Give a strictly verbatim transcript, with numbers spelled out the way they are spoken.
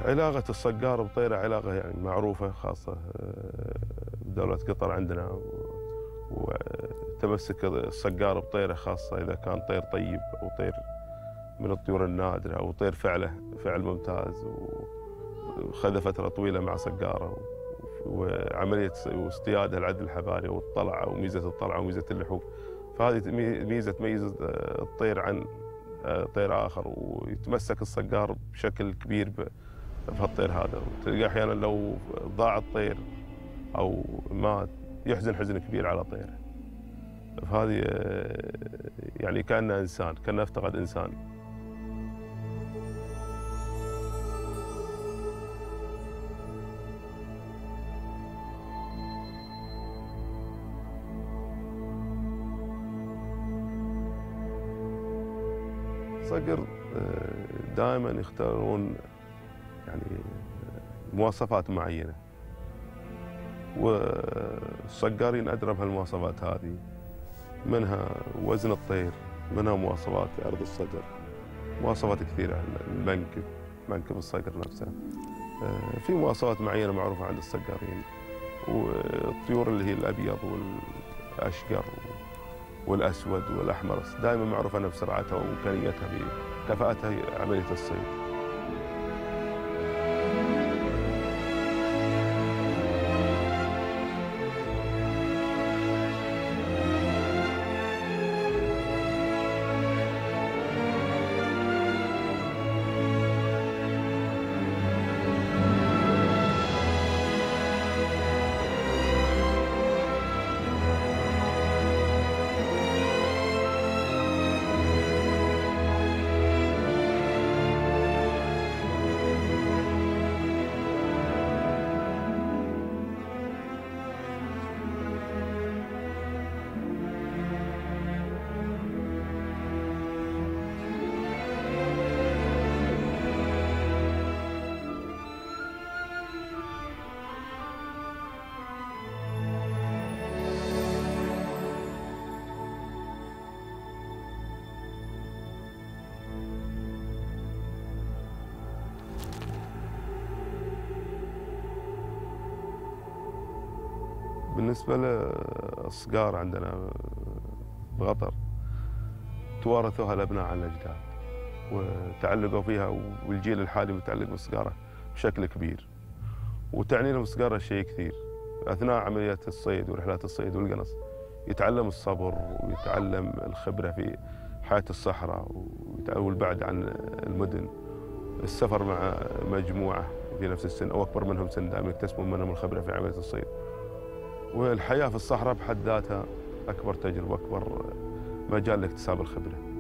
علاقة الصقار بطيرة علاقة يعني معروفة، خاصة بدولة قطر عندنا، وتمسك الصقار بطيرة خاصة إذا كان طير طيب أو طير من الطيور النادرة أو طير فعله فعل ممتاز وخذ فترة طويلة مع صقارة، وعملية واصطيادها لعد الحباري والطلعة وميزة الطلعة وميزة اللحوق. فهذه ميزة تميز الطير عن طير آخر، ويتمسك الصقار بشكل كبير بهالطير هذا. وتلقى أحيانا لو ضاع الطير أو مات يحزن حزن كبير على طيره. فهذه يعني كأنه إنسان، كأنه افتقد إنسان. الصقر دائما يختارون يعني مواصفات معينة، والصقارين أدرى بهالمواصفات هذه، منها وزن الطير، منها مواصفات في أرض الصدر، مواصفات كثيرة، المنكب، منكب الصقر نفسه. في مواصفات معينة معروفة عند الصقارين، والطيور اللي هي الأبيض والأشقر والأسود والأحمر دائما معروفة أنها بسرعتها وإمكانيتها بكفاءتها في عملية الصيد. بالنسبة للصقار عندنا بقطر توارثوها الأبناء عن الأجداد وتعلقوا فيها، والجيل الحالي متعلق بالصقارة بشكل كبير، وتعني لهم الصقارة شيء كثير. أثناء عملية الصيد ورحلات الصيد والقنص يتعلم الصبر ويتعلم الخبرة في حياة الصحراء والبعد عن المدن، السفر مع مجموعة في نفس السن أو أكبر منهم سن دائما يكتسبون منهم الخبرة في عملية الصيد. والحياة في الصحراء بحد ذاتها أكبر تجربة، أكبر مجال لاكتساب الخبرة.